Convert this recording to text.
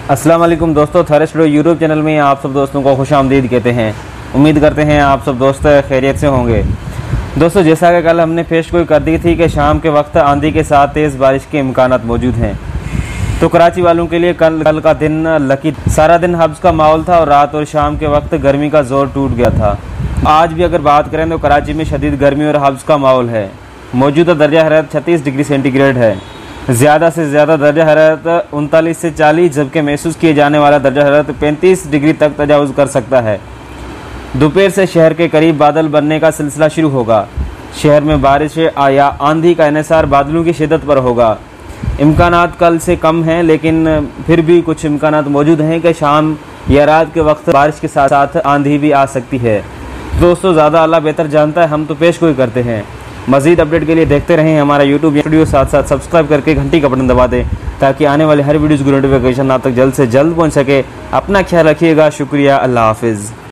अस्सलाम वालेकुम दोस्तों, थर स्टूडियो यूट्यूब चैनल में आप सब दोस्तों को खुशामदीद कहते हैं। उम्मीद करते हैं आप सब दोस्त खैरियत से होंगे। दोस्तों, जैसा कि कल हमने पेशगोई कर दी थी कि शाम के वक्त आंधी के साथ तेज़ बारिश के इम्कानात मौजूद हैं, तो कराची वालों के लिए कल का दिन लकी। सारा दिन हब्स का माहौल था और रात और शाम के वक्त गर्मी का जोर टूट गया था। आज भी अगर बात करें तो कराची में शदीद गर्मी और हब्स का माहौल है। मौजूदा दर्जा हरारत 36 डिग्री सेंटीग्रेड है। ज़्यादा से ज़्यादा दर्जा हरारत 39 से 40, जबकि महसूस किए जाने वाला दर्जा हरारत 35 डिग्री तक तजावुज़ कर सकता है। दोपहर से शहर के करीब बादल बनने का सिलसिला शुरू होगा। शहर में बारिश या आंधी का इन्हिसार बादलों की शिद्दत पर होगा। इम्कानात कल से कम हैं, लेकिन फिर भी कुछ इम्कानात मौजूद हैं कि शाम या रात के वक्त बारिश के साथ साथ आंधी भी आ सकती है। दोस्तों, ज़्यादा अल्लाह बेहतर जानता है, हम तो पेशगोई करते हैं। मज़ीद अपडेट के लिए देखते रहें हमारा यूट्यूब वीडियो, साथ साथ सब्सक्राइब करके घंटी का बटन दबा दें ताकि आने वाले हर वीडियोज़ की नोटिफिकेशन आप तक जल्द से जल्द पहुंच सके। अपना ख्याल रखिएगा। शुक्रिया। अल्लाह हाफिज़।